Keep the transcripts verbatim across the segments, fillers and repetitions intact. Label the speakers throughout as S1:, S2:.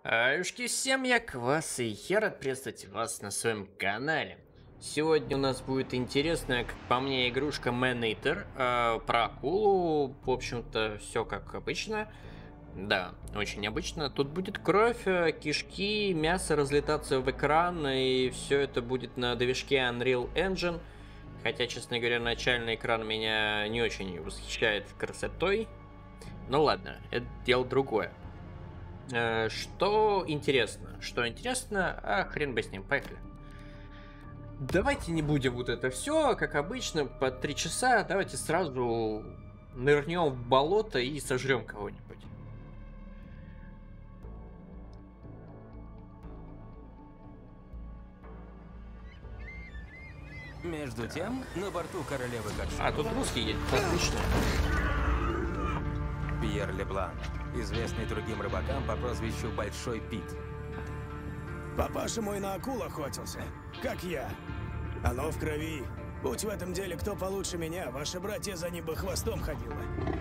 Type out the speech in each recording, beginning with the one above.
S1: Аюшки, всем я Квас, и я рад приветствовать вас на своем канале. Сегодня у нас будет интересная, как по мне, игрушка Man-Eater э, про акулу. В общем-то, все как обычно. Да, очень обычно. Тут будет кровь, кишки, мясо разлетаться в экран, и все это будет на движке Unreal Engine. Хотя, честно говоря, начальный экран меня не очень восхищает красотой. Ну ладно, это дело другое. Что интересно? Что интересно? А хрен бы с ним, поехали. Давайте не будем вот это все, как обычно, по три часа. Давайте сразу нырнем в болото и сожрем кого-нибудь.
S2: Между тем, на борту королевы Катши.
S1: А тут русский едет, отлично.
S2: Пьер Леблан, известный другим рыбакам по прозвищу Большой Пит.
S3: Папаша мой на акул охотился, как я. Оно в крови. Будь в этом деле кто получше меня, ваши братья за ним бы хвостом ходило.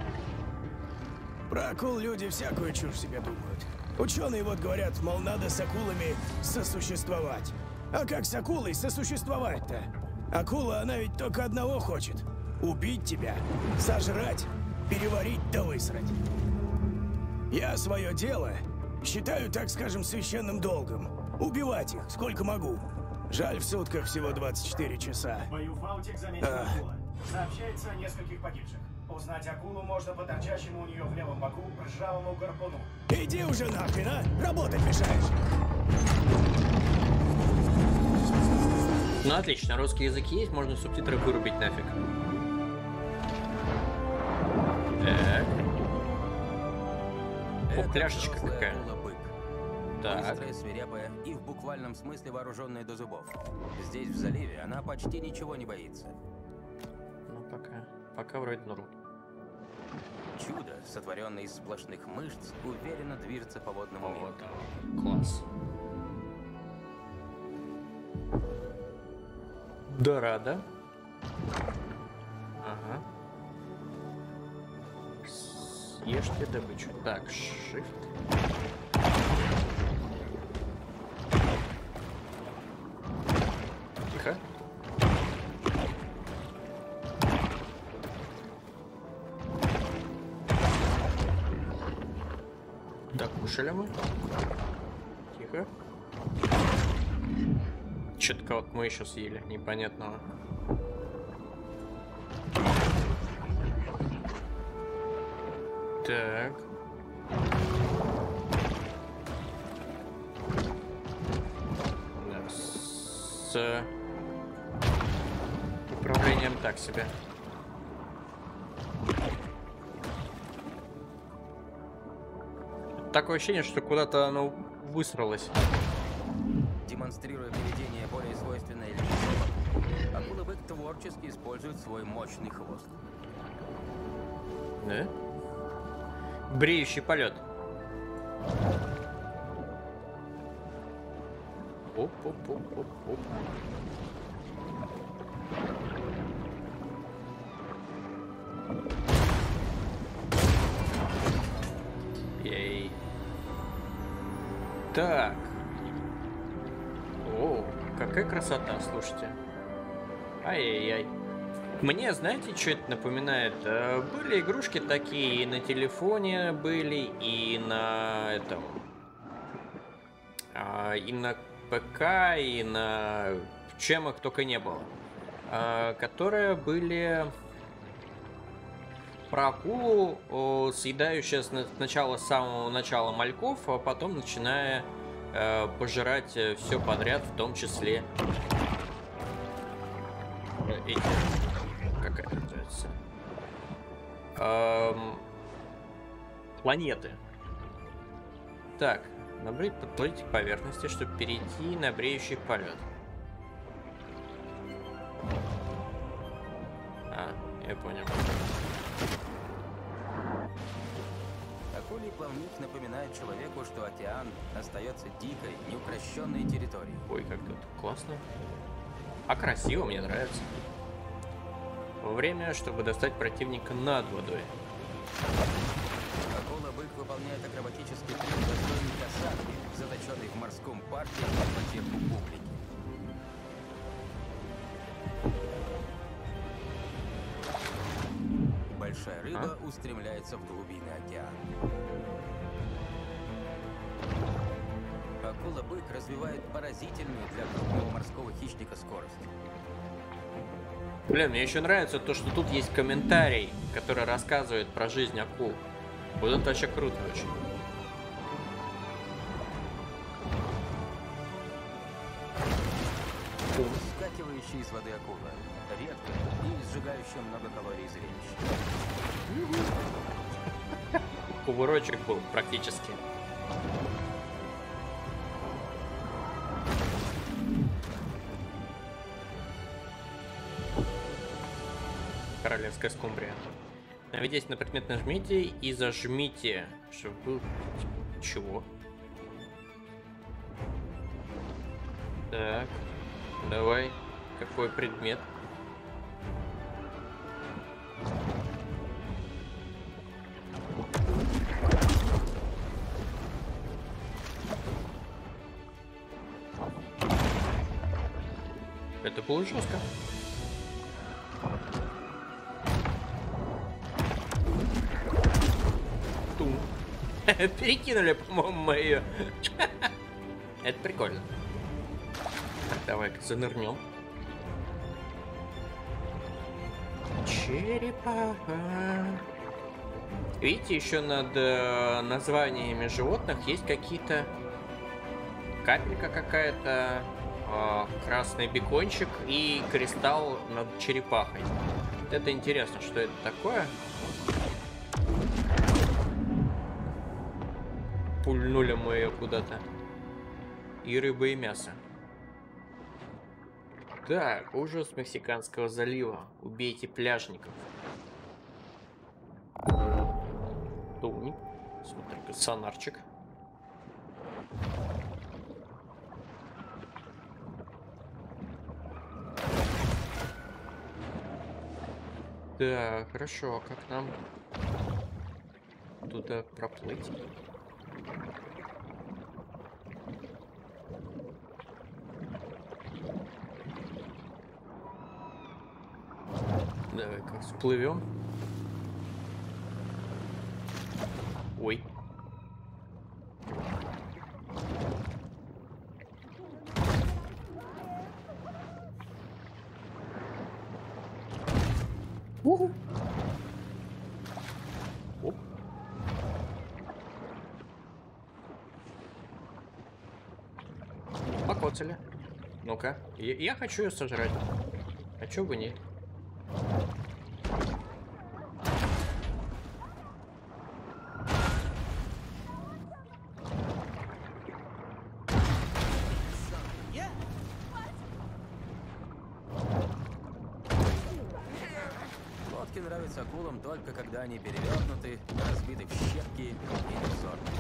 S3: Про акул люди всякую чушь себе думают. Ученые вот говорят, мол, надо с акулами сосуществовать. А как с акулой сосуществовать-то? Акула, она ведь только одного хочет. Убить тебя, сожрать, переварить да высрать. Я свое дело считаю, так скажем, священным долгом. Убивать их, сколько могу. Жаль, в сутках всего двадцать четыре часа.
S4: В бою Фаутик заметил
S3: А.
S4: акула. Сообщается о нескольких погибших. Узнать акулу можно по торчащему у нее в левом боку ржавому гарпуну.
S3: Иди уже нахрен, а? Работать мешаешь.
S1: Ну отлично, русский язык есть, можно субтитры вырубить нафиг. Так. О, пляшечка какая.
S2: Акула-бык.
S1: Так.
S2: Быстрая, свирепая и в буквальном смысле вооруженная до зубов. Здесь, в заливе, она почти ничего не боится.
S1: Ну пока. Пока вроде норм.
S2: Чудо, сотворенное из сплошных мышц, уверенно движется по водному миру.
S1: Вот, класс. Дорадо. Ага. Съешьте добычу. Так, shift. Тихо. Докушали мы. Тихо. Что-то вот мы еще съели, непонятного. Так. Да, с управлением так себе. Такое ощущение, что куда-то оно высралось.
S2: Демонстрируя поведение более свойственное львам, акула-бык творчески использует свой мощный хвост.
S1: Да? Бреющий полет. Оп-оп-оп-оп-оп. Ей. Так. О, какая красота, слушайте. Ай-яй-яй. Мне, знаете, что это напоминает? Э, Были игрушки такие, и на телефоне были, и на этом, а, и на ПК, и на чем их только не было, а, которые были про акулу, о, съедающую сна- сначала с самого начала мальков, а потом начиная э, пожирать все подряд, в том числе э, эти. Как это называется? Эм, планеты. Так, набрать, подплыть к поверхности, чтобы перейти на бреющий полет. А, я понял.
S2: Акулий плавник напоминает человеку, что океан остается дикой, неукрощенной территорией.
S1: Ой, как тут классно. А красиво, мне нравится. Время, чтобы достать противника над водой.
S2: Акула-бык выполняет акробатический трюк достойный касатки, партия под потеху публики. Большая рыба а? устремляется в глубины океана. Акула-бык развивает поразительную для крупного морского хищника скорость.
S1: Блин, мне еще нравится то, что тут есть комментарий, который рассказывает про жизнь акул. Вот это вообще круто очень.
S2: Выскакивающая из воды акула. Редкое и сжигающее много калорий зрелище.
S1: Кувырочек был практически. Королевская скумбрия. Наведитесь на предмет, нажмите и зажмите, чтобы был... Чего? Так, давай. Какой предмет? Это было жестко. Перекинули, по-моему, мою. Это прикольно. Так, давай-ка занырнем. Черепаха. Видите, еще над э, названиями животных есть какие-то... Капелька какая-то, э, красный бекончик и кристалл над черепахой. Это интересно, что это такое. Пульнули мы ее куда-то. И рыба, и мясо. Так, ужас Мексиканского залива. Убейте пляжников. Туник. Смотри-ка, сонарчик. Да, хорошо, а как нам туда проплыть? Давай-ка всплывем. Ой. Уху. Оп. Покоцали. Ну-ка, я, я хочу ее сожрать. А чё бы нет?
S2: Лодки нравятся акулам только когда они перевернуты, разбиты в щепки и взорваны.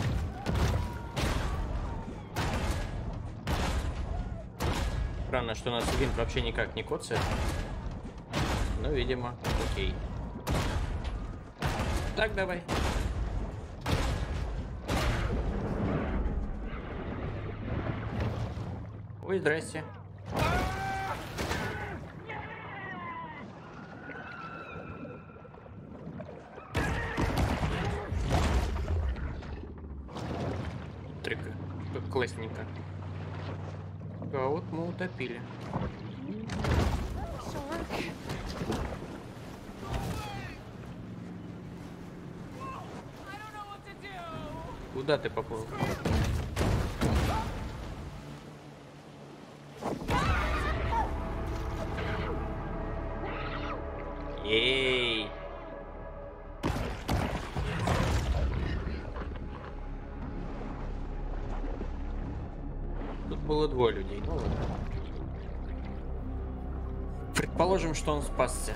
S1: Странно, что у нас винт вообще никак не коцает. Ну, видимо, окей. Так, давай. Ой, здрасте. Трик. Классненько. А вот мы утопили. Куда ты поплыл? Ей! Тут было двое людей. Ну ладно. Предположим, что он спасся.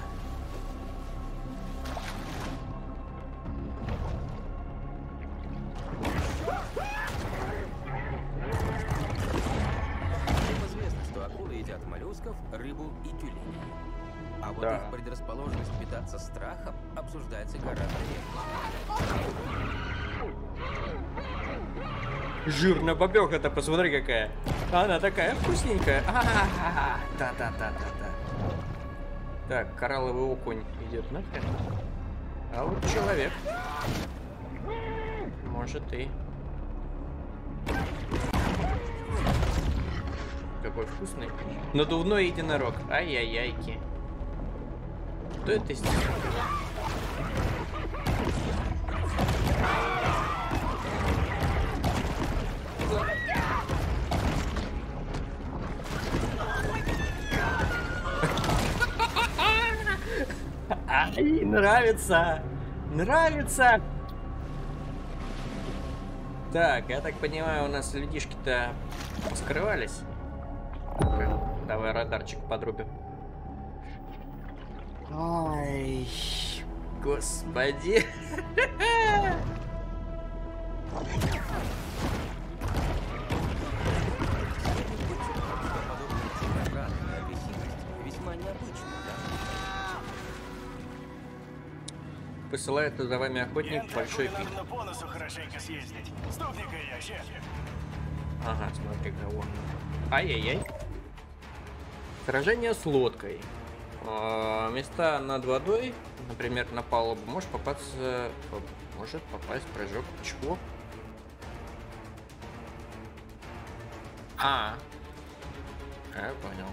S2: Рыбу и тюленей. А вот
S1: да.
S2: их предрасположенность питаться страхом обсуждается гораздо реже.
S1: Жирная бабёха-то, посмотри какая. Она такая вкусненькая. Да-да-да-да-да. Так, коралловый окунь идет нахрен. А вот человек. Может и. Какой вкусный. Надувной единорог. Ай-яй-яйки. Что это здесь? Ай, нравится! Нравится! Так, я так понимаю, у нас людишки-то скрывались. Давай радарчик подрубим. Ой, господи. Посылает за вами охотник большой пик.
S3: По носу хорошенько съездить. Ступни-ка я, ща.
S1: Ага, смотри, кого. Ай-яй-яй. Сражение с лодкой. А, места над водой, например, на палубу, может попасться, может попасть прыжок. Чего? А, я понял.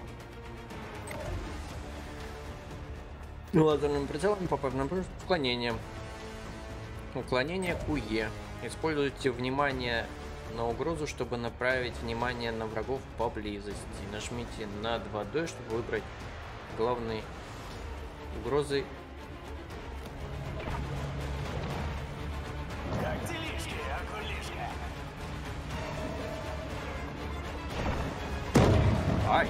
S1: Лазерным прицелом попав на уклонение. Уклонение КУЕ. Используйте внимание на угрозу, чтобы направить внимание на врагов поблизости. Нажмите над водой, чтобы выбрать главной угрозой.
S3: Как делишки, акулишка?
S1: Ай!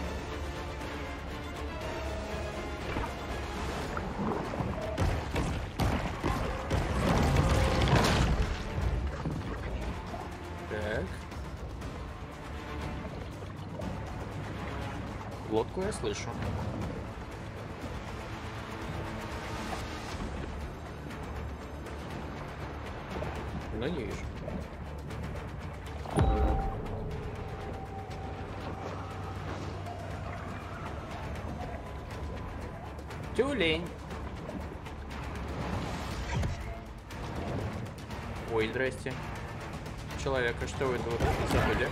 S1: Так. Лодку я слышу. Но не вижу. Тюлень. Ой, здрасте. Человека, что вы тут забыли?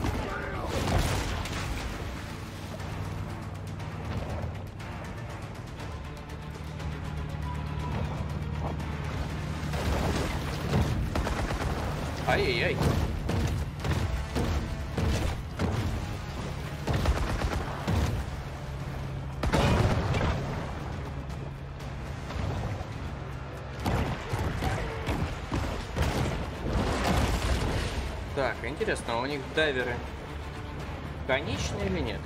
S1: Ай-яй-яй. Так, интересно, у них дайверы конечные или нет?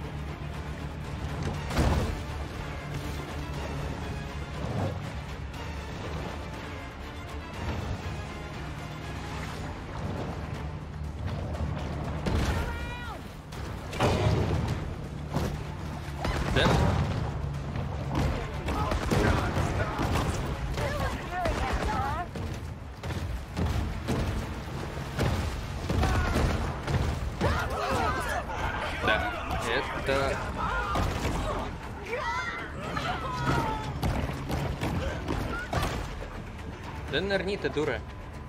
S1: Да? Да, это... Да нырни ты, дура.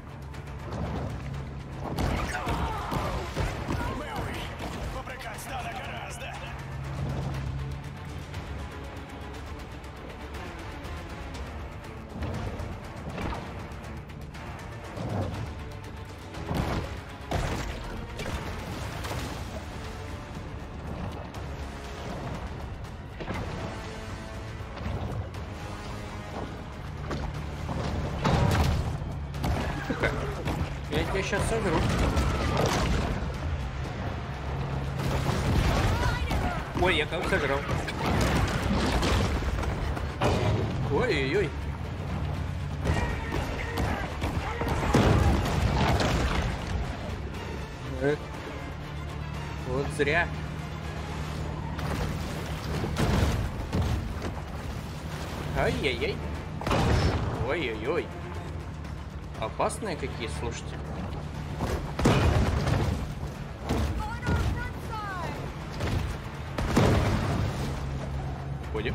S3: Попрыгать надо гораздо.
S1: Я тебя сейчас сожру. Ой, я кого сожрал. Ой-ой-ой. Э, вот зря. Ай-яй-яй. Ой-ой-ой. Опасные какие, слушайте. люди.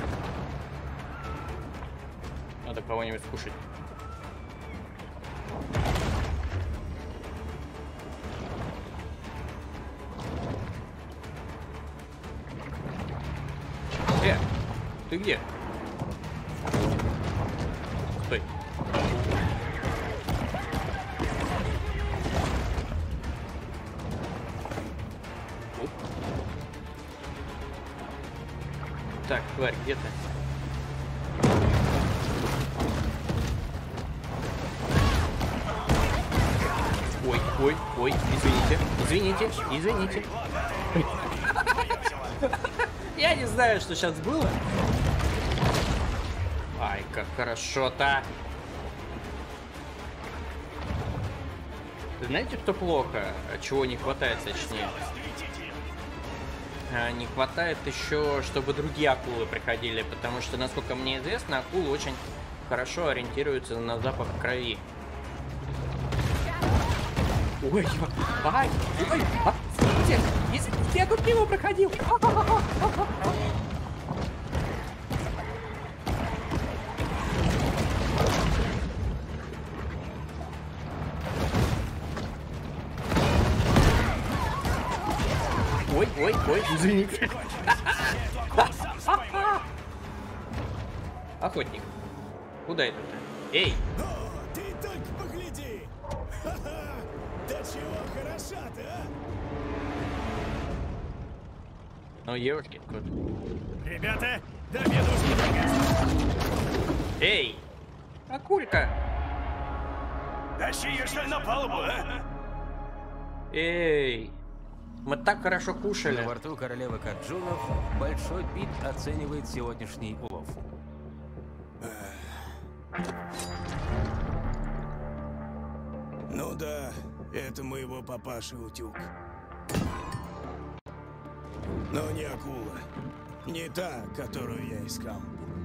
S1: Надо кого-нибудь скушать. Э, ты где? Стой. Оп. Так, тварь, где ты? Ой, ой, ой, извините, извините, извините. Я не знаю, что сейчас было. Ай, как хорошо-то. Знаете, кто плохо? Чего не хватает, точнее? А, не хватает еще, чтобы другие акулы приходили, потому что, насколько мне известно, акулы очень хорошо ориентируются на запах крови. Ой, ай, ой, а, извините, извините, я тут мимо проходил. Ой, ой, ой, извините. Охотник. Куда это ты? Эй!
S3: О, ты только погляди! Ха-ха! Да чего хороша ты, а?
S1: Ну, ёшкин кот.
S3: Ребята, до обеда уж не приказ.
S1: Эй! Акулька!
S3: Тащи ее, что ли, на палубу, а?
S1: Эй! Мы так хорошо кушали.
S2: На борту королевы Карджунов Большой Пит оценивает сегодняшний улов.
S3: Ну да, это моего папаши утюг. Но не акула. Не та, которую я искал.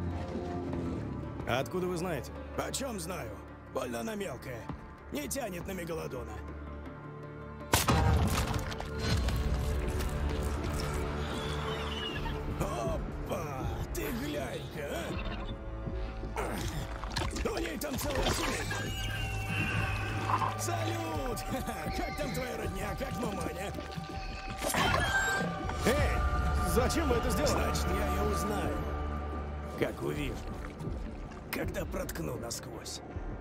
S3: А откуда вы знаете? Почем знаю? Больно она мелкая. Не тянет на мегалодона. Опа! Ты глянь-ка, а! У ней там целая семейка. Салют! Как там твоя родня? Как маманя? Эй! Зачем вы это сделали? Значит, я ее узнаю. Как увижу. Когда проткну насквозь.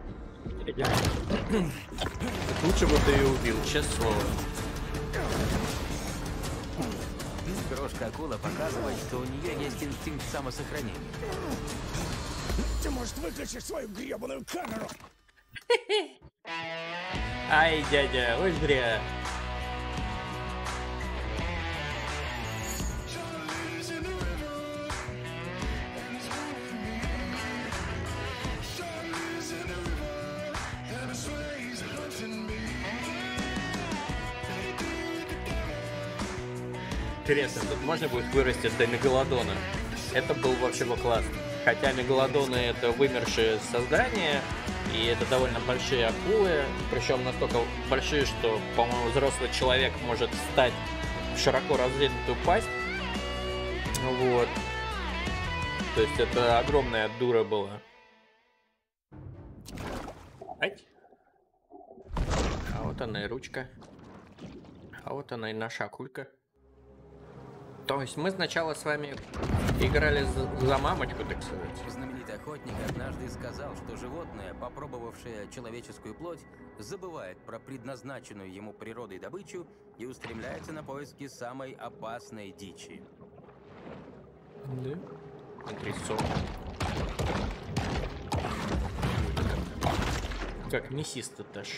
S1: Лучше бы ты ее убил, честное слово.
S2: Крошка акула показывает, что у нее есть инстинкт самосохранения.
S3: Ты, может, выключишь свою гребаную камеру?
S1: Ай, дядя, ой, зря. Интересно, тут можно будет вырастить до мегалодона. Это был вообще бы классно. Хотя мегалодоны это вымершие создания, и это довольно большие акулы, причем настолько большие, что, по-моему, взрослый человек может встать в широко развернутую пасть. Вот. То есть это огромная дура была. Ай. А вот она и ручка. А вот она и наша акулька. То есть мы сначала с вами играли за, за мамочку, так сказать.
S2: Знаменитый охотник однажды сказал, что животное, попробовавшее человеческую плоть, забывает про предназначенную ему природой добычу и устремляется на поиски самой опасной дичи.
S1: Да. Смотри, сок. Как мясисто даже.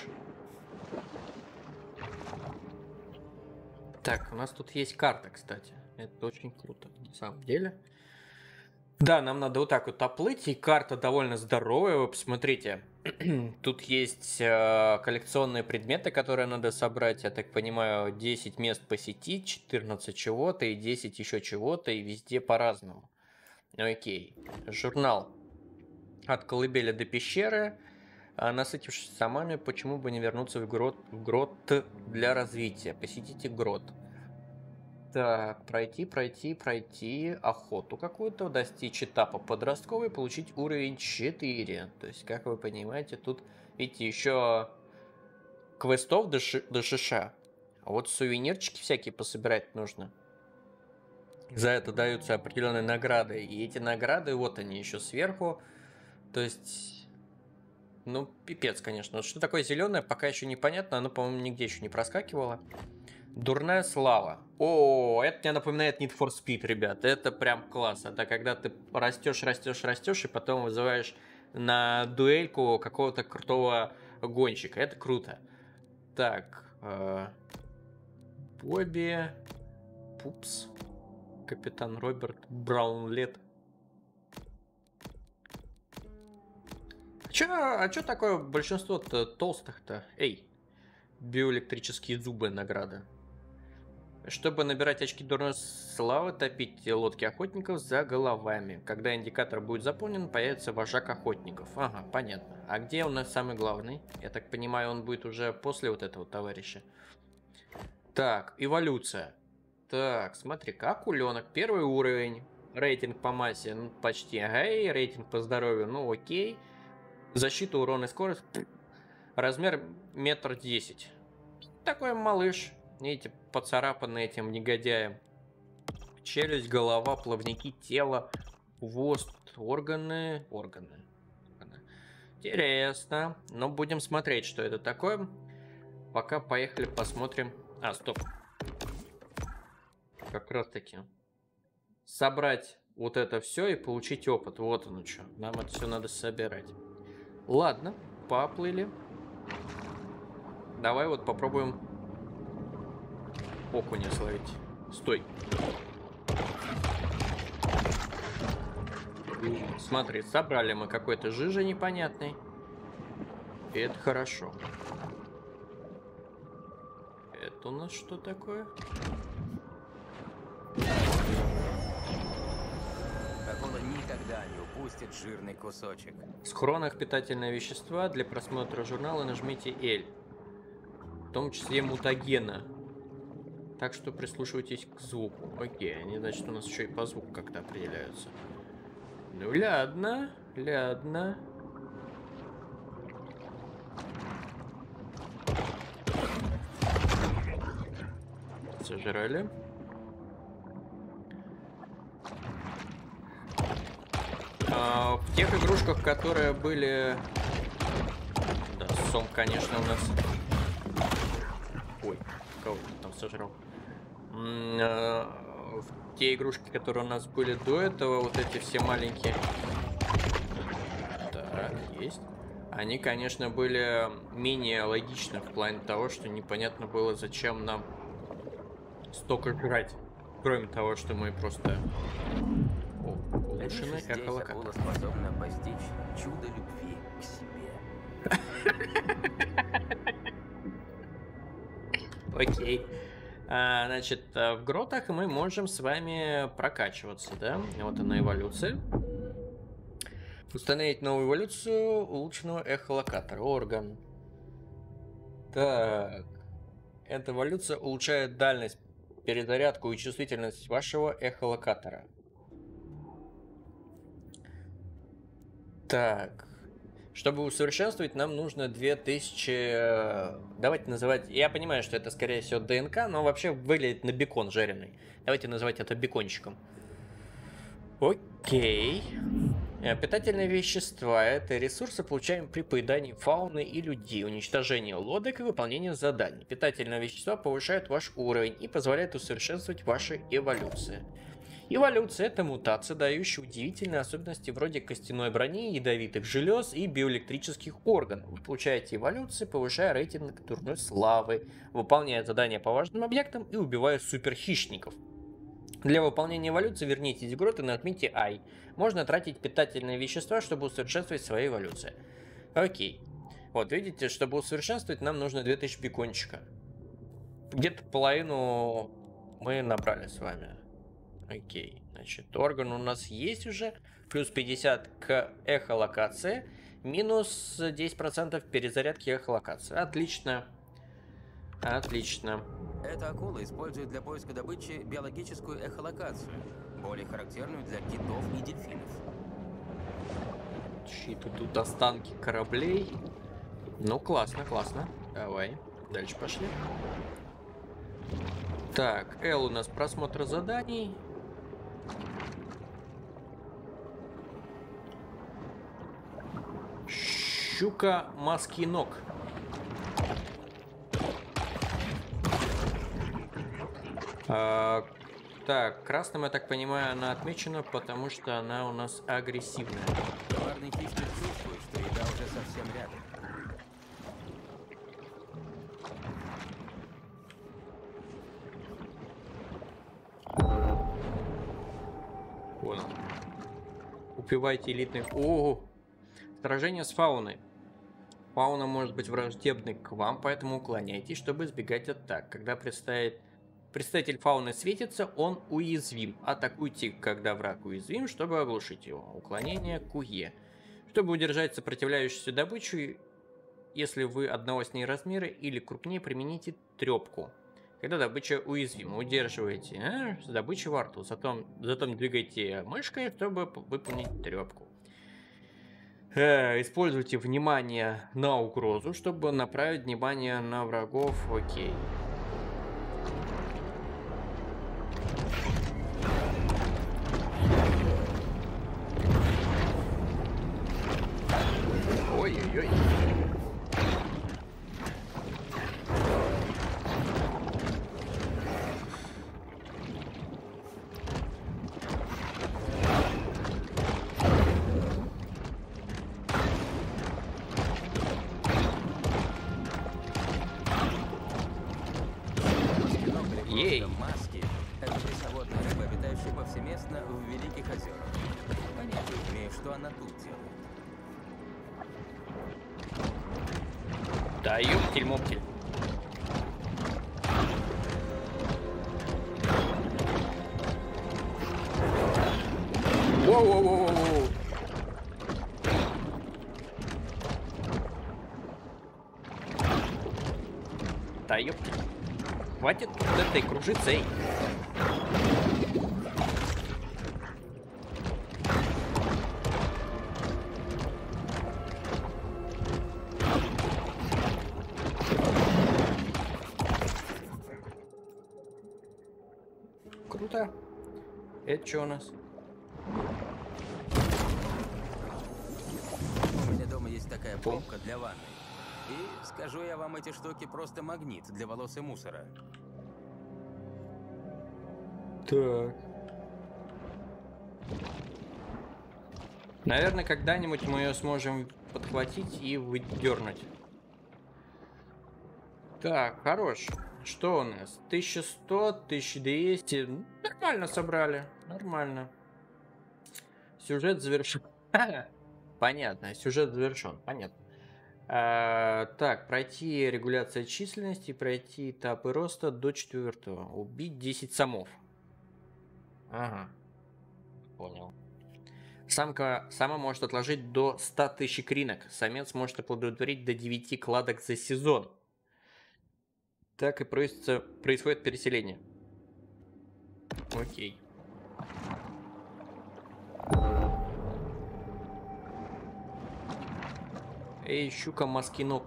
S1: Так, у нас тут есть карта, кстати. Это очень круто, на самом деле. Да, нам надо вот так вот оплыть, и карта довольно здоровая, вы посмотрите. Тут есть э, коллекционные предметы, которые надо собрать, я так понимаю, десять мест посетить, четырнадцать чего-то и десять еще чего-то, и везде по-разному. Окей. Журнал. От колыбели до пещеры. А, насытившись самами, почему бы не вернуться в грот, в грот для развития? Посетите грот. Так, пройти, пройти, пройти охоту какую-то, достичь этапа подростковый, получить уровень четыре. То есть, как вы понимаете, тут, видите, еще квестов до, ши до шиша. А вот сувенирчики всякие пособирать нужно. За это даются определенные награды. И эти награды, вот они еще сверху. То есть, ну, пипец, конечно. Вот что такое зеленое, пока еще непонятно. Оно, по-моему, нигде еще не проскакивало. Дурная слава. О, это мне напоминает Need for Speed, ребят. Это прям класс. Это когда ты растешь, растешь, растешь, и потом вызываешь на дуэльку какого-то крутого гонщика. Это круто. Так. Э, Бобби. Пупс. Капитан Роберт Браунлет. Чё, а чё такое большинство-то толстых-то? Эй. Биоэлектрические зубы награда. Чтобы набирать очки дурной славы, топить лодки охотников за головами. Когда индикатор будет заполнен, появится вожак охотников. Ага, понятно. А где у нас самый главный? Я так понимаю, он будет уже после вот этого товарища. Так, эволюция. Так, смотри, как акуленок. Первый уровень. Рейтинг по массе, ну, почти. Ага, и рейтинг по здоровью, ну окей. Защита, урон и скорость. Размер метр десять. Такой малыш. Видите, поцарапанный этим негодяем. Челюсть, голова, плавники, тело, хвост, органы, органы. Интересно. Но будем смотреть, что это такое. Пока поехали посмотрим. А, стоп. Как раз таки. Собрать вот это все и получить опыт. Вот оно что. Нам это все надо собирать. Ладно, поплыли. Давай вот попробуем окуня словить. Стой. Смотри, собрали мы какой-то жижи непонятный. И это хорошо. Это у нас что такое?
S2: Акула никогда не упустит жирный кусочек.
S1: В схронах питательные вещества. Для просмотра журнала нажмите L. В том числе мутагена. Так что прислушивайтесь к звуку. Окей, они, значит, у нас еще и по звуку как-то определяются. Ну, ладно, ладно. Сожрали. А, в тех игрушках, которые были... Да, сом, конечно, у нас... Ой, кого ты там сожрал? В те игрушки, которые у нас были до этого, вот эти все маленькие... Так, есть. Они, конечно, были менее логичны в плане того, что непонятно было, зачем нам столько жрать. Кроме того, что мы просто... О, улучшенный эхолокатор.
S2: Акула способна постичь чудо любви к себе.
S1: Окей. А, значит, в гротах мы можем с вами прокачиваться, да? Вот она, эволюция. Установить новую эволюцию улучшенного эхолокатора. Орган. Так. Эта эволюция улучшает дальность, перезарядку и чувствительность вашего эхолокатора. Так. Чтобы усовершенствовать, нам нужно две тысячи... Давайте называть... Я понимаю, что это, скорее всего, ДНК, но вообще выглядит на бекон жареный. Давайте называть это бекончиком. Окей. Питательные вещества. Это ресурсы, получаем при поедании фауны и людей, уничтожении лодок и выполнении заданий. Питательные вещества повышают ваш уровень и позволяют усовершенствовать ваши эволюции. Эволюция – это мутация, дающая удивительные особенности вроде костяной брони, ядовитых желез и биоэлектрических органов. Вы получаете эволюции, повышая рейтинг дурной славы, выполняя задания по важным объектам и убивая суперхищников. Для выполнения эволюции вернитесь в грот и нажмите I. Можно тратить питательные вещества, чтобы усовершенствовать свою эволюцию. Окей. Вот, видите, чтобы усовершенствовать, нам нужно две тысячи бекончика. Где-то половину мы набрали с вами. Окей, значит, орган у нас есть уже, плюс пятьдесят к эхолокации, минус десять процентов перезарядки эхолокации. Отлично, отлично.
S2: Эта акула использует для поиска добычи биологическую эхолокацию, более характерную для китов и дельфинов.
S1: Чьи-то тут останки кораблей. Ну, классно, классно. Давай, дальше пошли. Так, Л у нас просмотр заданий. Щука-маскинок. А, так, красным, я так понимаю, она отмечена, потому что она у нас агрессивная.
S2: Коварный хищник чувствует, что еда уже совсем рядом.
S1: Понял. Убивайте элитных. О, сражение с фауной. Фауна может быть враждебной к вам, поэтому уклоняйтесь, чтобы избегать атак. Когда представит... представитель фауны светится, он уязвим. Атакуйте, когда враг уязвим, чтобы оглушить его. Уклонение КУЕ. Чтобы удержать сопротивляющуюся добычу, если вы одного с ней размера или крупнее, примените трепку. Когда добыча уязвима, удерживайте а, с добычей во рту. Затем, затем двигайте мышкой, чтобы выполнить трепку. Э, используйте внимание на угрозу, чтобы направить внимание на врагов. Окей. Ой-ой-ой. Ей.
S2: Маски — это пресноводная рыба, обитающая повсеместно в Великих озерах. Понятия не имею, что она тут делает.
S1: Да ёптель-моптель. Воу-воу-воу-воу. Да ёптель. Хватит тут этой кружиться, эй. Круто. Это что у нас?
S2: У меня дома есть такая пробка для ванны. И, скажу я вам, эти штуки просто магнит для волос и мусора.
S1: Так. Наверное, когда-нибудь мы ее сможем подхватить и выдернуть. Так, хорош. Что у нас? тысяча сто, тысяча двести. Нормально собрали. Нормально. Сюжет завершен. Понятно. Сюжет завершен. Понятно. А, так, пройти регуляция численности, пройти этапы роста до четвертого. Убить десять самов. Ага. Понял. Самка сама может отложить до ста тысяч кринок. Самец может оплодотворить до девяти кладок за сезон. Так и происходит, происходит переселение. Окей. Эй, щука-маскинок.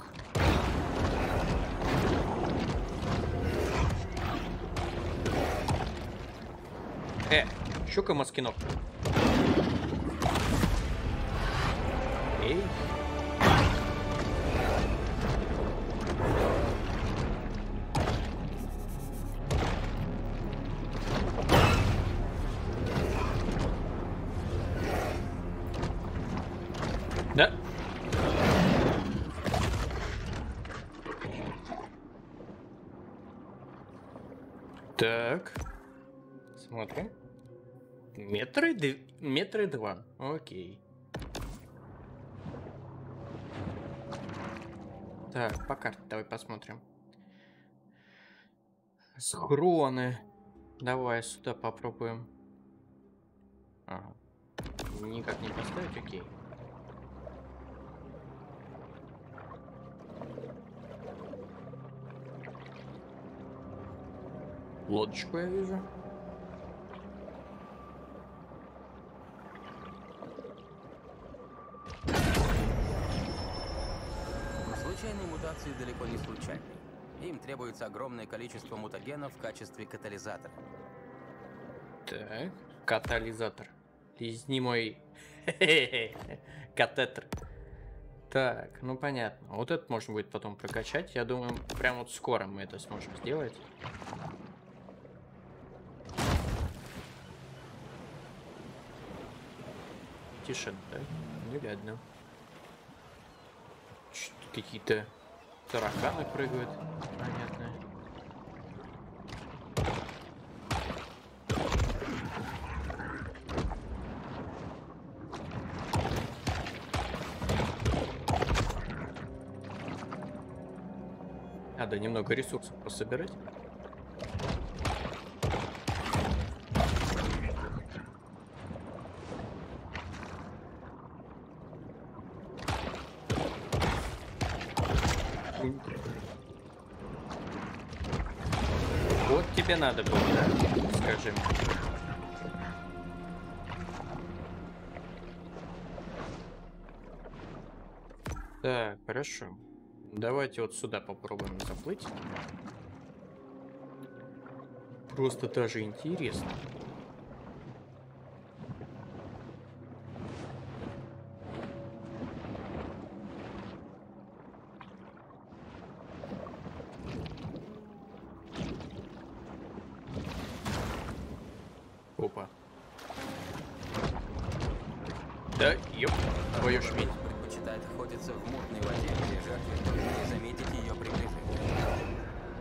S1: Э, щука-маскинок. Эй. Да. Так. Смотрим. Метры, д... метры два. Окей. Так, по карте давай посмотрим. Схроны. Давай сюда попробуем. Ага. Никак не поставить, окей. Лодочку я вижу.
S2: Случайные мутации далеко не случайны. Им требуется огромное количество мутагенов в качестве катализатора.
S1: Так, катализатор. Лизни мой катетер. Так, ну понятно. Вот это можно будет потом прокачать. Я думаю, прям вот скоро мы это сможем сделать. Тишина, да? Не видно. Что-то какие-то тараканы прыгают. Понятно. Надо немного ресурсов пособирать. Вот тебе надо было, да? Скажи мне. Так, хорошо. Давайте вот сюда попробуем заплыть. Просто даже интересно. Опа. Да, ёп, твою ж медь.
S2: Предпочитает охотиться в мутной воде, где жертве труднее заметить ее приближение.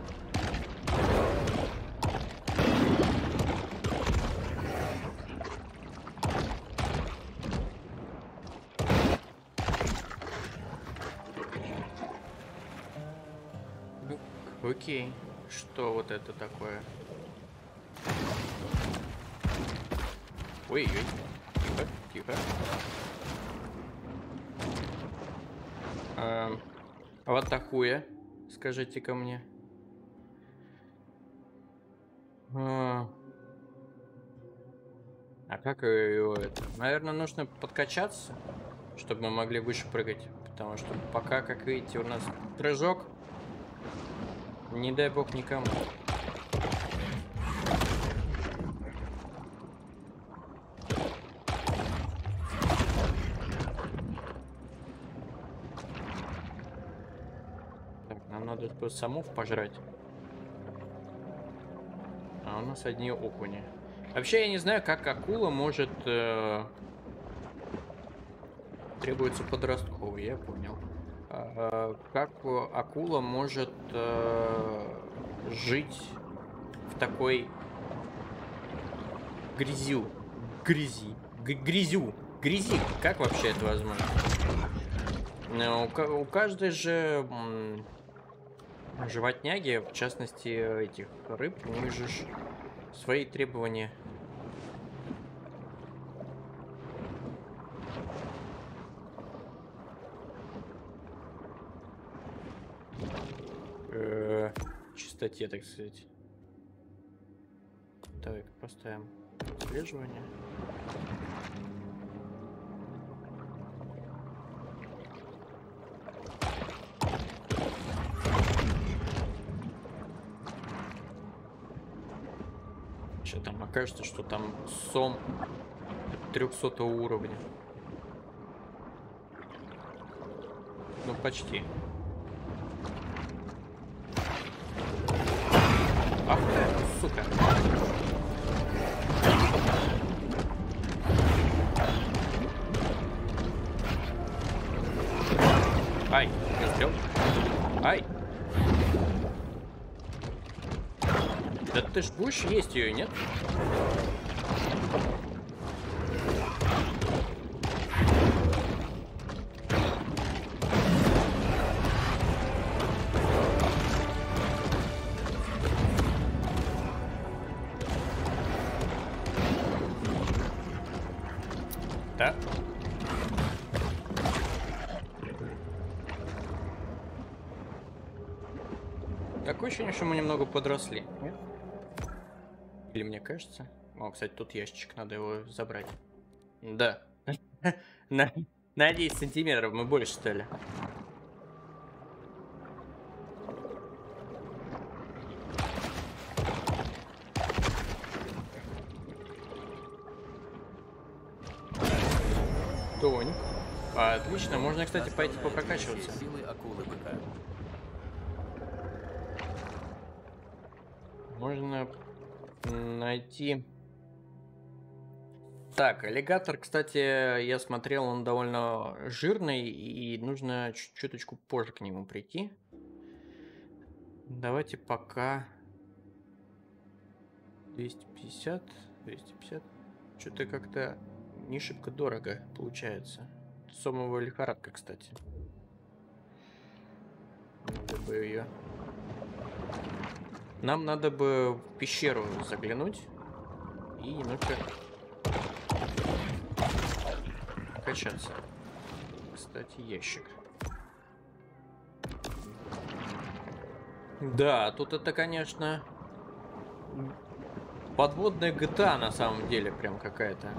S1: Окей, что вот это такое? Ой-ой, тихо, тихо. А, вот такое, скажите-ка мне. А, а как его это? Наверное, нужно подкачаться, чтобы мы могли выше прыгать. Потому что пока, как видите, у нас прыжок. Не дай бог никому. Так, нам надо просто самов пожрать. А у нас одни окуни. Вообще, я не знаю, как акула может... Э... Требуется подростковый, я понял. Как акула может э, жить в такой грязю, грязи, грязю, грязи? Как вообще это возможно? У, у каждой же м, животняги, в частности этих рыб, у них же свои требования. Чистоте, так сказать. Так, поставим отслеживание. Что там окажется, что там сом трехсотого уровня. Ну, почти. Ах ты, сука. Ай, я сделал. Ай. Да ты ж будешь есть ее, нет? Да? Такое ощущение, что мы немного подросли. Нет? Или мне кажется? О, кстати, тут ящичек, надо его забрать. Да. На, на десять сантиметров мы больше стали. Тоник. Отлично, можно, кстати, пойти попрокачиваться.
S2: Силы акулы быка.
S1: Можно найти... Так, аллигатор, кстати, я смотрел, он довольно жирный, и нужно чуточку позже к нему прийти. Давайте пока... двести пятьдесят, двести пятьдесят. Что-то как-то не шибко дорого получается. Сомовая лихорадка, кстати. Надо бы ее... Нам надо бы в пещеру заглянуть и немножко качаться. Кстати, ящик. Да, тут это, конечно, подводная джи ти эй на самом деле, прям какая-то.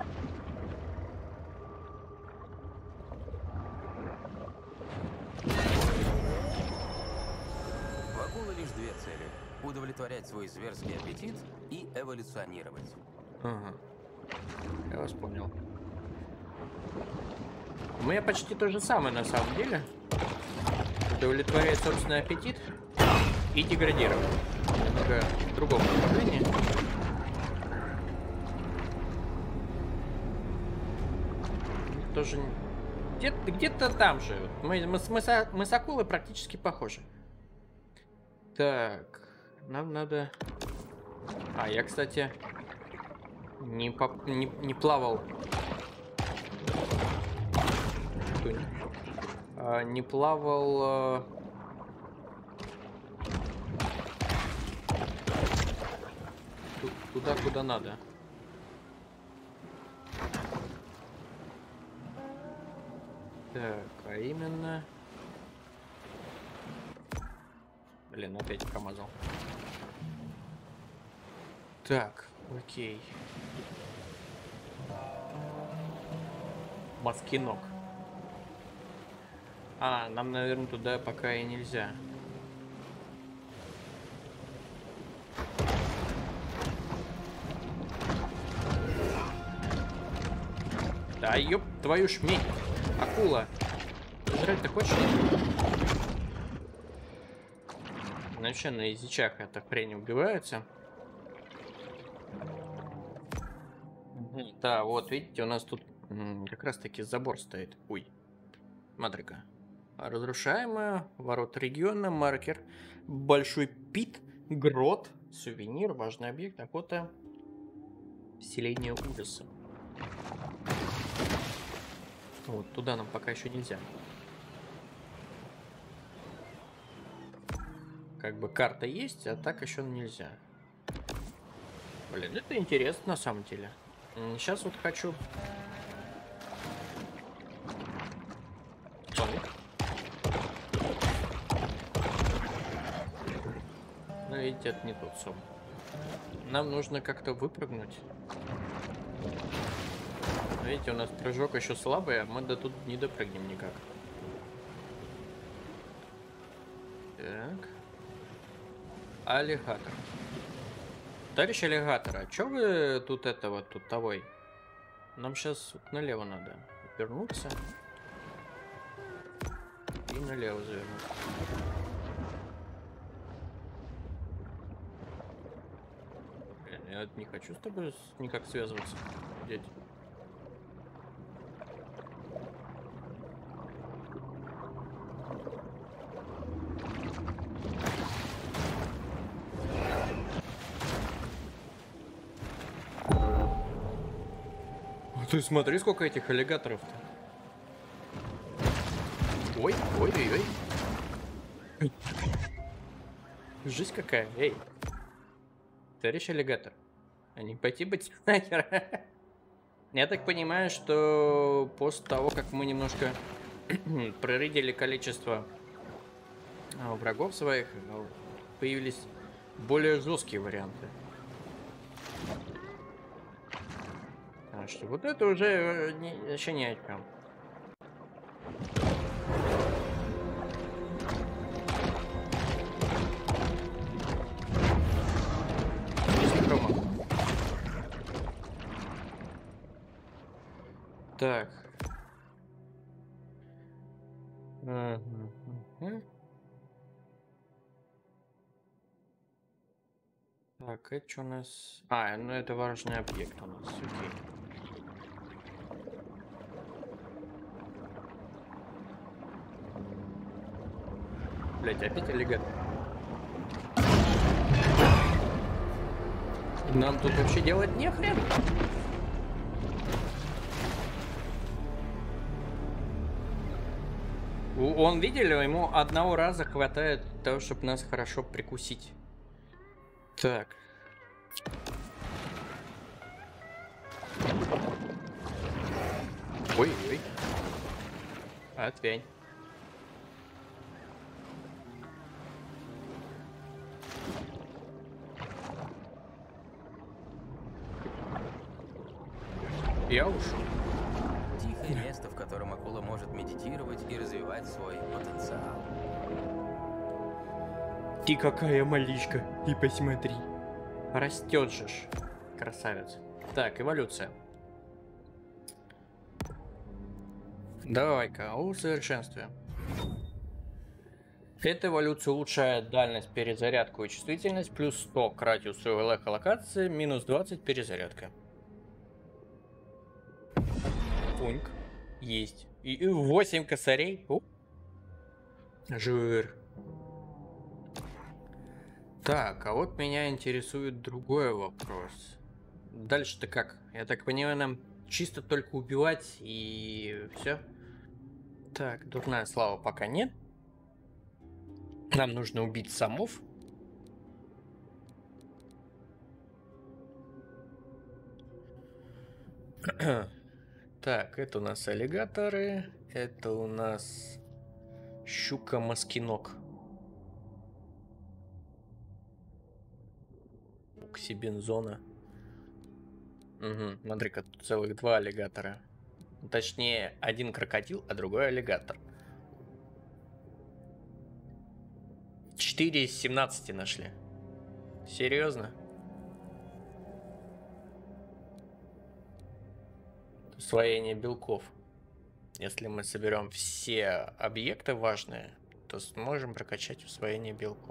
S2: У акулы лишь две цели: удовлетворять свой зверский аппетит и эволюционировать.
S1: Ага. Я вас понял. У меня почти то же самое на самом деле. Удовлетворять собственный аппетит и деградировать. Немного в другом направлении. Тоже где-то где-то там же. Мы, мы, мы, с, мы с акулой практически похожи. Так, нам надо... А, я, кстати, не, поп... не, не плавал. А, не плавал... А... Туда, куда надо. Так, а именно... Блин, опять промазал. Так, окей. Маскинок. А, нам, наверное, туда пока и нельзя. Да ёб твою ж медь. Акула. Жрать-то хочешь? Вообще на язычах эта хрень убивается. Да, вот, видите, у нас тут как раз таки забор стоит. Ой, матрика. Разрушаемая, ворота региона, маркер, большой пит, грот, сувенир, важный объект, охота, вселение ужаса. Вот, туда нам пока еще нельзя. Как бы карта есть, а так еще нельзя. Блин, это интересно на самом деле. Сейчас вот хочу... Соник. Ну, видите, это не тот сом. Нам нужно как-то выпрыгнуть. Видите, у нас прыжок еще слабый, а мы до тут не допрыгнем никак. Так. Аллигатор. Товарищ аллигатор, а чё вы тут это вот тут того? Нам сейчас вот налево надо вернуться. И налево завернуть. Блин, я не хочу с тобой никак связываться, дядь. Ты смотри, сколько этих аллигаторов-то. Ой, ой, ой, ой. Жизнь какая, эй. Товарищ аллигатор. А не пойти быть нахер. Я так понимаю, что после того, как мы немножко прорядили количество врагов своих, появились более жесткие варианты. что вот это уже не, еще не о чем. Так. Так, это что у нас? А, ну это важный объект у нас. Окей. Блять, опять аллигатор. Нам тут вообще делать нехрен. Он, видели, ему одного раза хватает того, чтобы нас хорошо прикусить. Так. Ой-ой. Отвянь. Я ушел.
S2: Тихое место, в котором акула может медитировать и развивать свой потенциал.
S1: Ты какая малышка, и посмотри. Растет же ж. Красавец. Так, эволюция. Давай-ка, усовершенствуем. Эта эволюция улучшает дальность, перезарядку и чувствительность, плюс сто к радиусу эхолокации, минус двадцать перезарядка. Пуньк. Есть. И восемь косарей. Оп. Жир. Так, а вот меня интересует другой вопрос. Дальше-то как? Я так понимаю, нам чисто только убивать и все. Так, дурная слава пока нет. Нам нужно убить самов. Так, это у нас аллигаторы. Это у нас щука-маскинок. Оксибензона. Угу, смотри-ка, тут целых два аллигатора. Точнее, один крокодил, а другой аллигатор. четыре из семнадцати нашли. Серьезно? Усвоение белков. Если мы соберем все объекты важные, то сможем прокачать усвоение белков.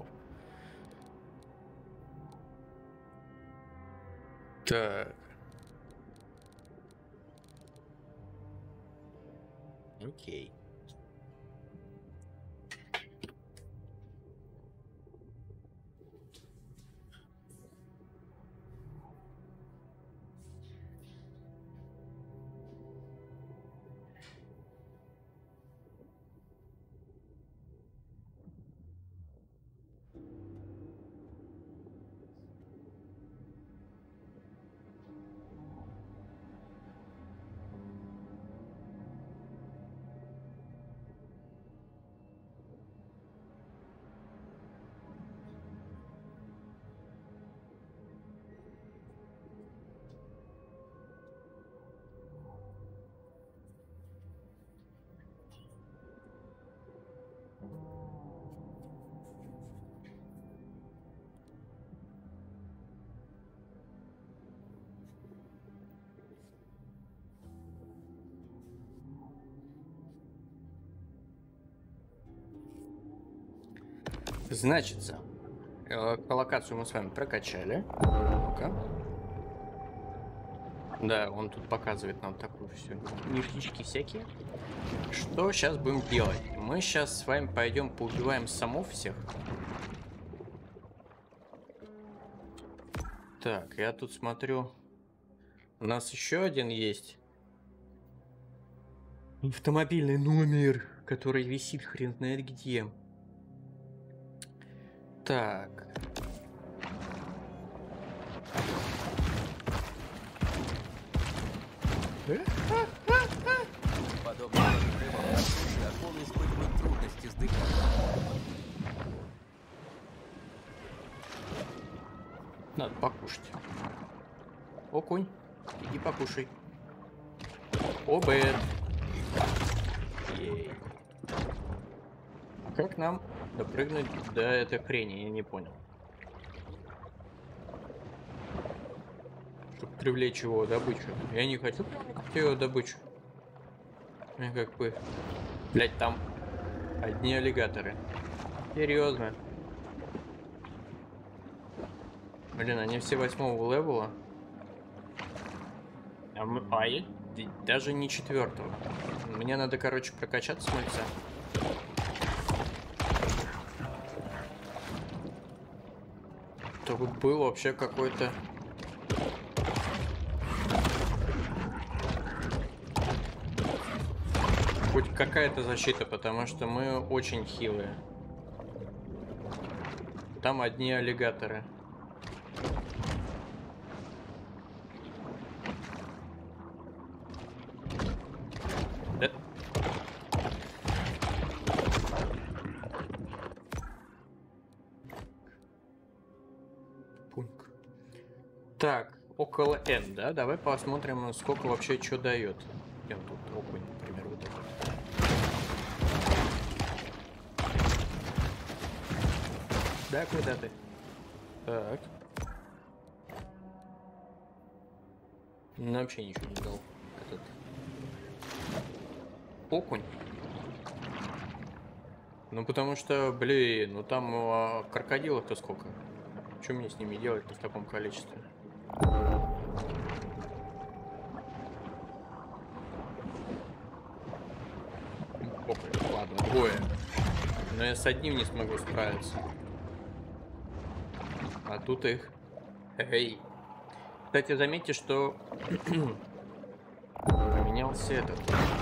S1: Так. Окей. Значится, коллокацию мы с вами прокачали. Ну-ка. Да, он тут показывает нам такую всю ништячки всякие. Что сейчас будем делать? Мы сейчас с вами пойдем поубиваем самов всех. Так, я тут смотрю. У нас еще один есть. Автомобильный номер, который висит хрен знает где. Так.
S2: Подобно рыбам, акулы испытывают трудности с дыханием.
S1: Надо покушать. Окунь, иди покушай. Обед. Ей. Как нам допрыгнуть до этой хрени? Я не понял. Чтобы привлечь его добычу. Я не хочу привлекать его добычу. Я как бы... Блять, там одни аллигаторы. Серьезно. Блин, они все восьмого левела. А, мы... а я даже не четвертого. Мне надо, короче, прокачаться мальца. Чтобы был вообще какой-то... Хоть какая-то защита, потому что мы очень хилые. Там одни аллигаторы. Да. Пунк. Так, около N, да? Давай посмотрим, сколько вообще что дает. Где тут окунь, например, вот этот. Да, куда ты? Так. Ну, вообще ничего не дал. Этот. Окунь. Ну, потому что, блин, ну там а, крокодилов-то сколько? Что мне с ними делать в таком количестве? Окунь, ладно, двое. Но я с одним не смогу справиться. А тут их... Эй. Кстати, заметьте, что поменялся этот.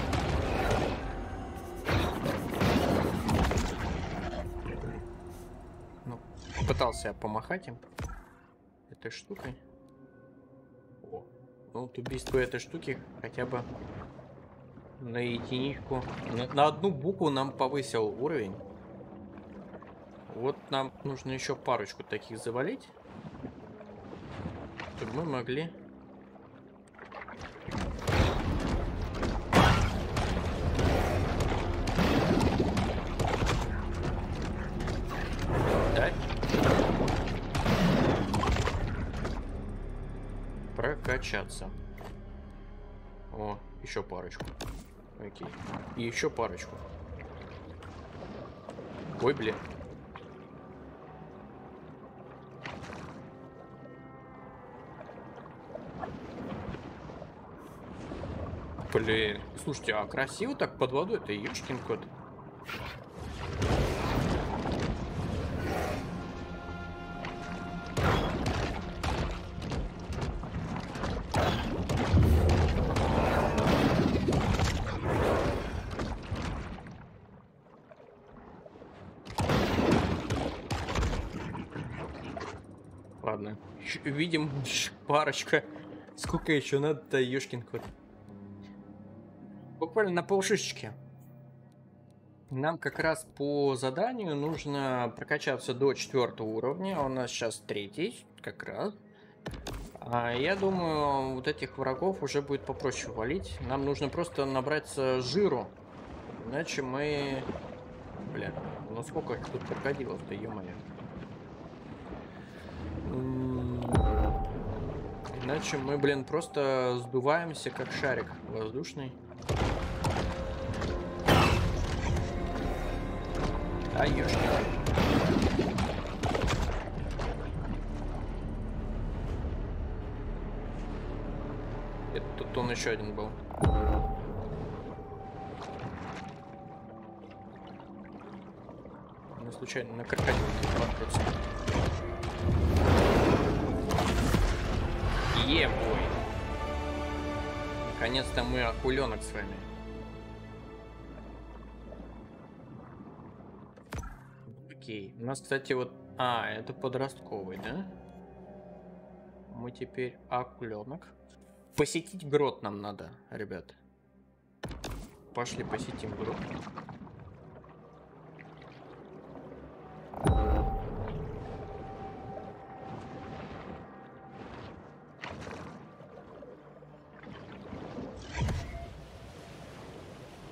S1: Ну, пытался я помахать им этой штукой. О, ну, вот убийство этой штуки хотя бы на единичку. На, на одну букву нам повысил уровень. Вот нам нужно еще парочку таких завалить, чтобы мы могли... Да? Прокачаться. О, еще парочку. Окей. И еще парочку. Ой, блин. Блин, слушайте, а красиво так под водой, это ёшкин кот. Ладно, видим парочка. Сколько еще надо-то, ёшкин кот? Буквально на полшишечки. Нам как раз по заданию нужно прокачаться до четвертого уровня. У нас сейчас третий, как раз. А я думаю, вот этих врагов уже будет попроще валить. Нам нужно просто набраться жиру. Иначе мы... Бля, ну сколько тут крокодилов-то, ё-моё. Иначе мы, блин, просто сдуваемся, как шарик воздушный. А, ёшки. Это тут он еще один был. Ну, случайно на крокодиле наткнулся. Е-бой. Наконец-то мы акуленок с вами. Окей. У нас, кстати, вот... А, это подростковый, да? Мы теперь акуленок. Посетить грот нам надо, ребят. Пошли посетим грот.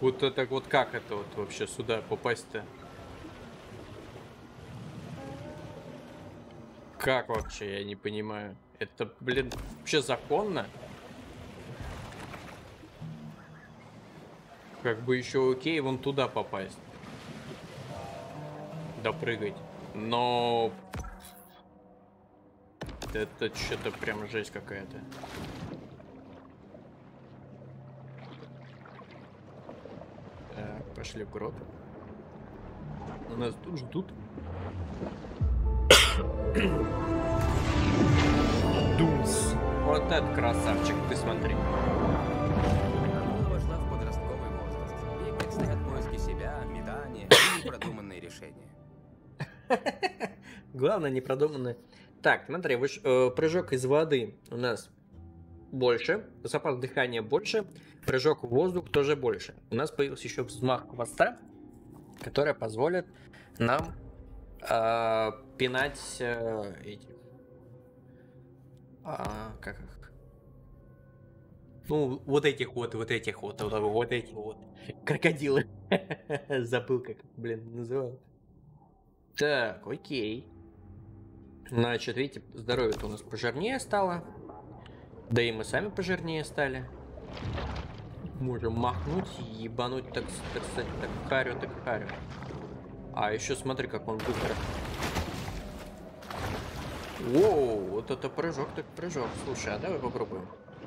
S1: Вот это вот как это вот вообще сюда попасть-то? Как вообще, я не понимаю. Это, блин, вообще законно? Как бы еще окей, вон туда попасть. Допрыгать. Но... Это что-то прям жесть какая-то. Так, пошли в грот. Нас тут ждут. Думс. Вот этот красавчик, ты смотри.
S2: Акула вошла в подростковый возраст. Ей предстоят поиски себя, метания и непродуманные решения.
S1: Главное, непродуманное. Так, смотри, выш... э, прыжок из воды у нас больше, запас дыхания больше, прыжок в воздух тоже больше. У нас появился еще взмах хвоста, который позволит нам э, пинать э, эти... А, как их? Ну, вот этих вот, вот этих вот, вот, вот этих вот. Крокодилы. Забыл, как, блин, называют. Так, окей. Значит, видите, здоровье-то у нас пожирнее стало. Да и мы сами пожирнее стали. Можем махнуть и ебануть, так, так сказать, так харю, так харю. А еще смотри, как он быстро. Воу, вот это прыжок, так прыжок. Слушай, а давай попробуем.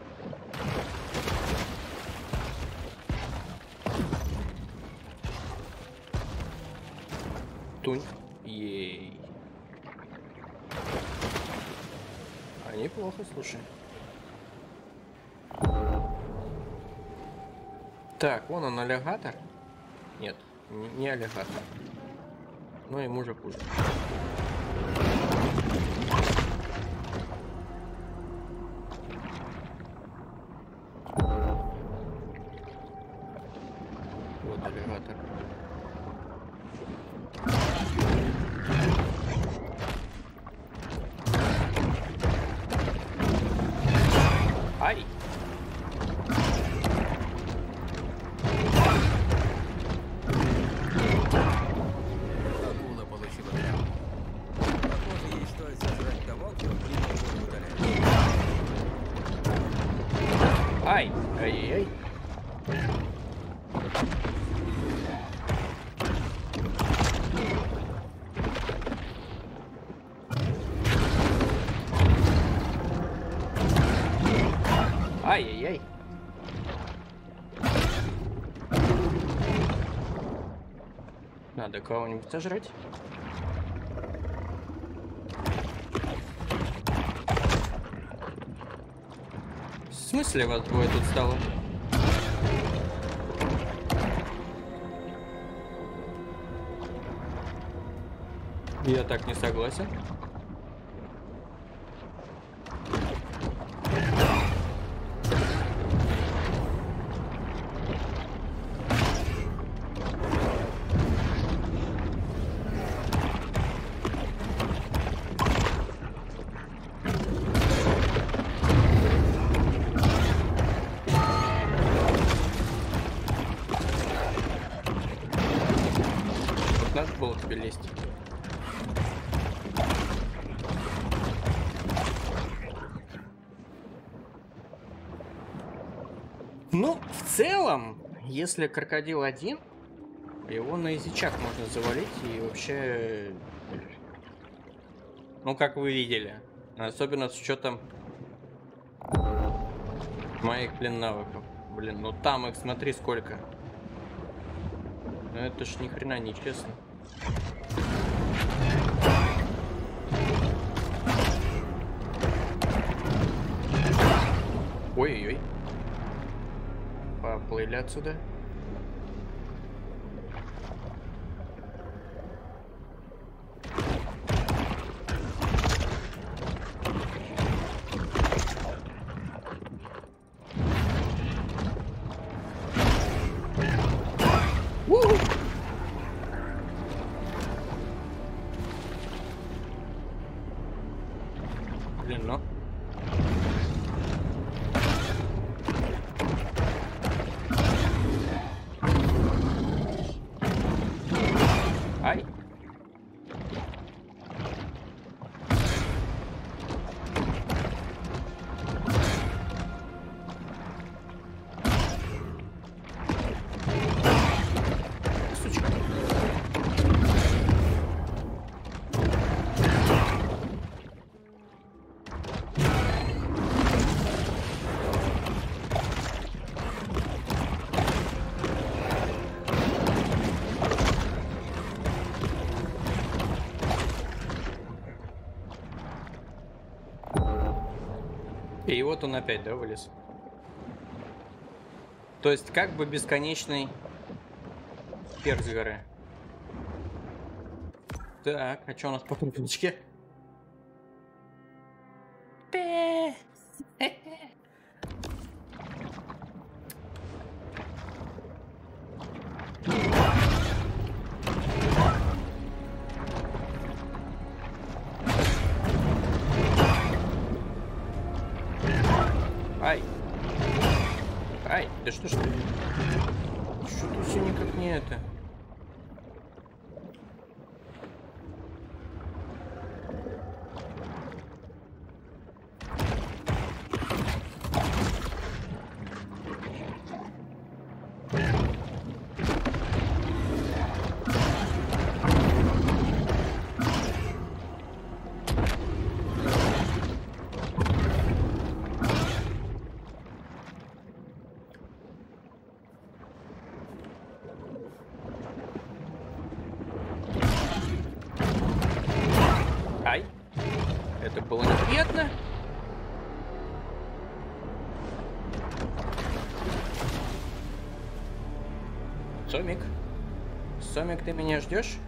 S1: Тунь. Ей. А неплохо, слушай. Так, вон он, аллигатор. Нет, не, не аллигатор. Но ему же хуже. Вот аллигатор. Ай!
S2: Акула получила прямо. Похоже, ей стоит сожрать того, кто принял его удаляет.
S1: Ай! Ай-яй-яй! Ай-яй-яй! Надо кого-нибудь сожрать. В смысле вас двое тут стало? Я так не согласен. Надо было тебе лезть. Ну, в целом, если крокодил один, его на язычак можно завалить и вообще... Ну, как вы видели. Особенно с учетом моих, блин, навыков. Блин, ну там их смотри сколько. Ну это ж ни хрена не честно. Ой-ой-ой. Поплыли отсюда. У-ху! Блин, ну. И вот он опять, да, вылез. То есть как бы бесконечный перс с горы. Так, а что у нас по крупничке? Ай. Ай, да что ж ты? Что-то все никак не это. Ай, это было неприятно. Сомик, Сомик, ты меня ждешь?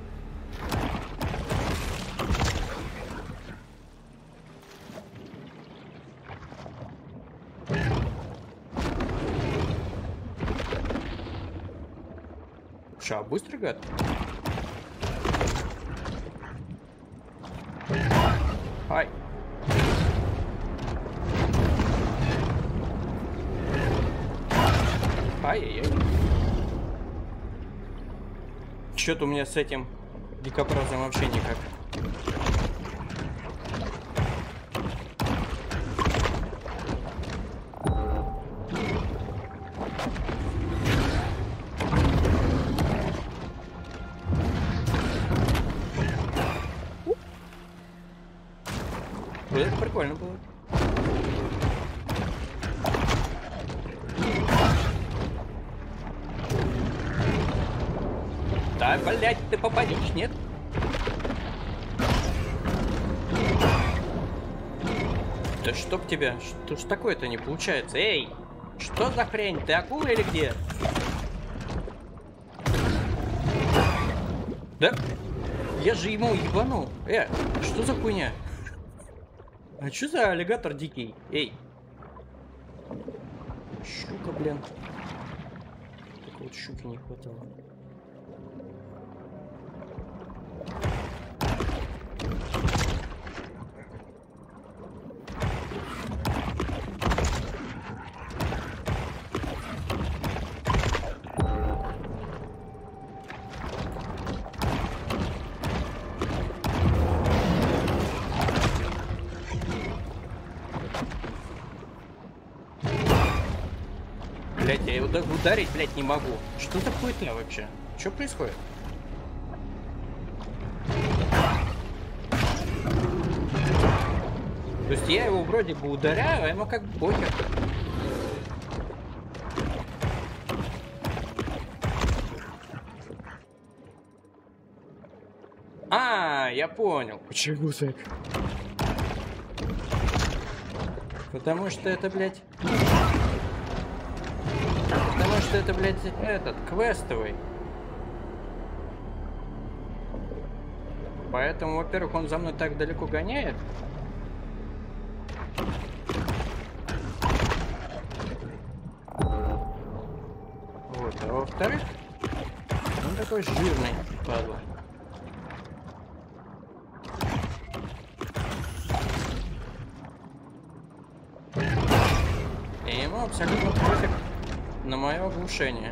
S1: Ша, быстро, гад? Ай. Ай-яй-яй. Что-то у меня с этим дикобразом вообще никак. Вот это прикольно было. Да, блять, ты попадешь, нет? Да чтоб тебя, что ж такое-то не получается? Эй, что за хрень? Ты акула или где? Да? Я же ему ебанул. Э, что за хуйня? А что за аллигатор дикий? Эй. Щука, блин. Только вот щуки не хватало. Блять, я его ударить, блять, не могу. Что за хуйня вообще? Что происходит? То есть я его вроде бы ударяю, а ему как похер. А, я понял. Почему так? Потому что это, блядь... Потому что это, блядь, этот, квестовый. Поэтому, во-первых, он за мной так далеко гоняет. Вот, а во-вторых, он такой жирный, падла. И ему абсолютно пофиг на мое оглушение.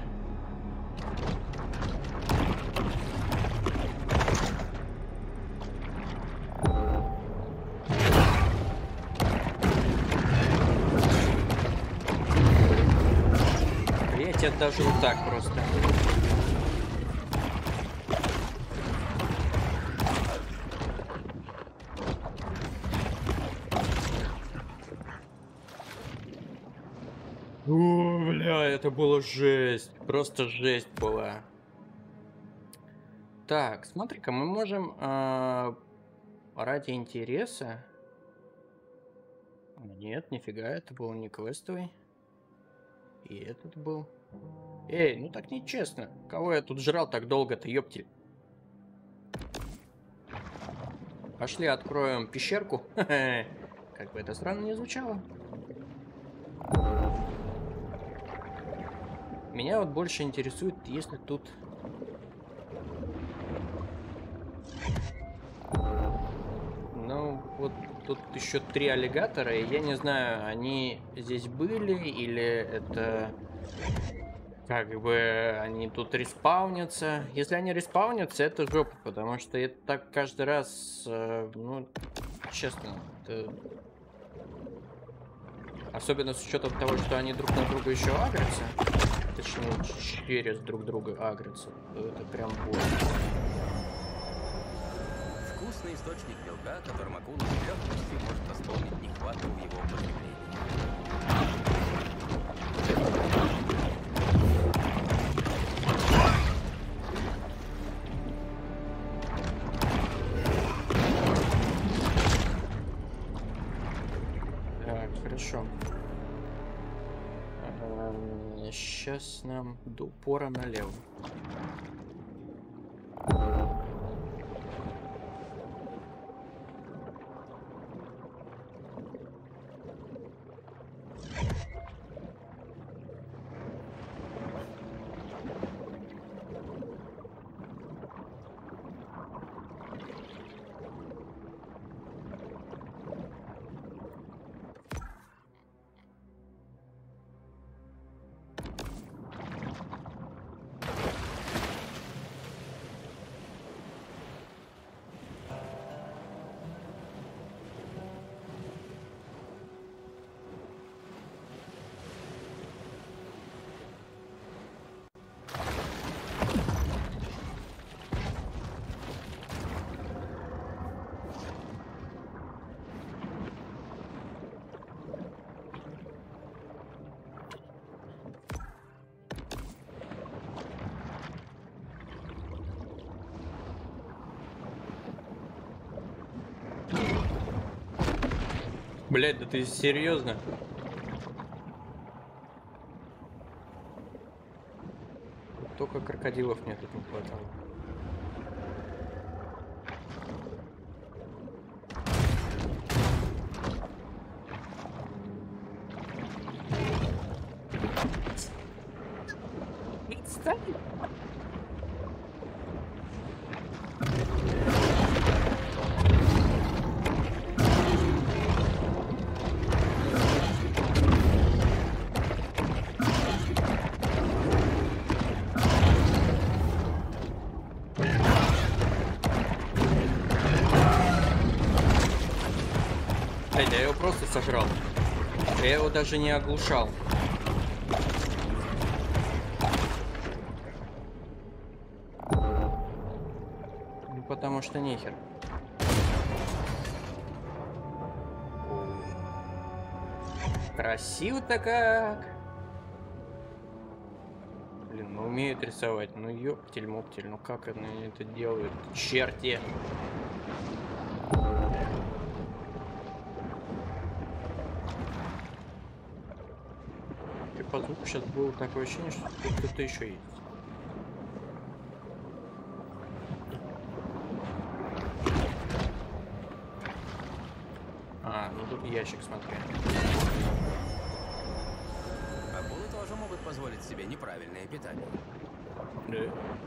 S1: Я тебя даже вот так просто. О, бля, это было жесть. Просто жесть была. Так, смотри-ка, мы можем э, ради интереса Нет, нифига, это был не квестовый. И этот был. Эй, ну так нечестно. Кого я тут жрал так долго-то, ёптель? Пошли откроем пещерку. Как бы это странно не звучало. Меня вот больше интересует, если тут... Ну, вот тут еще три аллигатора, и я не знаю, они здесь были, или это... Как бы они тут респаунятся. Если они респаунятся, это жопа, потому что это так каждый раз, э, ну, честно, это... Особенно с учетом того, что они друг на друга еще агрятся. Точнее, через друг друга агрятся. Это прям больно.
S2: Вкусный источник белка, которым акула с легкостью может восполнить нехватку в его употреблении.
S1: Так, хорошо. Сейчас нам до упора налево. Блять, да ты серьезно? Только крокодилов мне тут не хватало. Я его просто сожрал. Я его даже не оглушал. Ну, потому что нехер. Красиво-то как. Блин, ну умеют рисовать. Ну ёптель-моптель, ну как они это делают? Черти. По звуку сейчас было такое ощущение, что тут кто-то еще есть. А, ну тут ящик, смотри.
S2: Акулы тоже могут позволить себе неправильное питание.
S1: Да.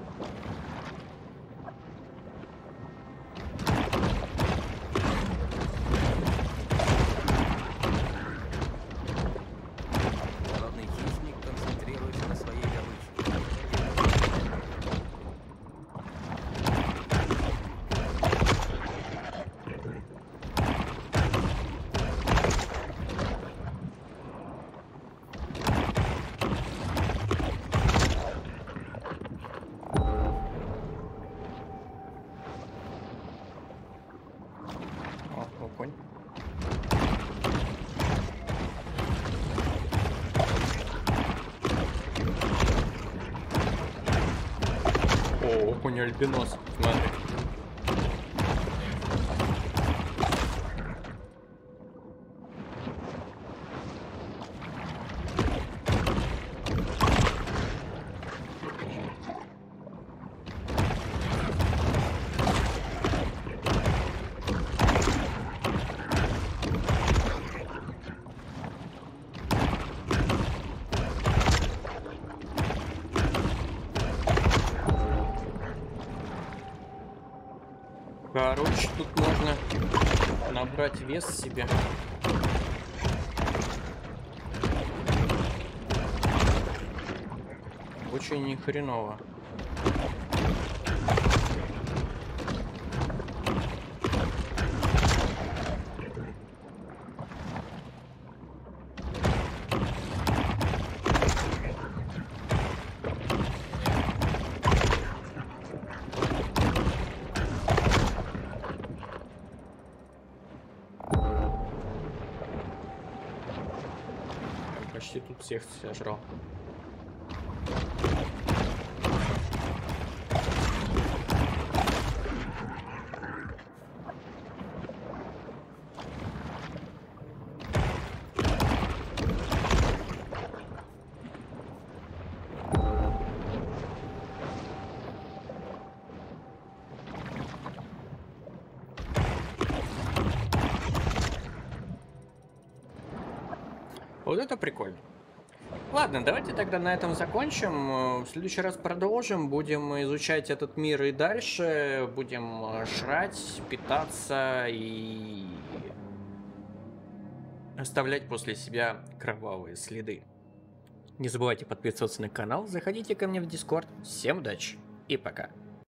S1: О, окунь альбинос, смотри. Короче, тут можно набрать вес себе. Очень не хреново. Почти тут всех сожрал. Вот это прикольно. Ладно, давайте тогда на этом закончим. В следующий раз продолжим. Будем изучать этот мир и дальше. Будем жрать, питаться и оставлять после себя кровавые следы. Не забывайте подписываться на канал, заходите ко мне в Discord. Всем удачи и пока.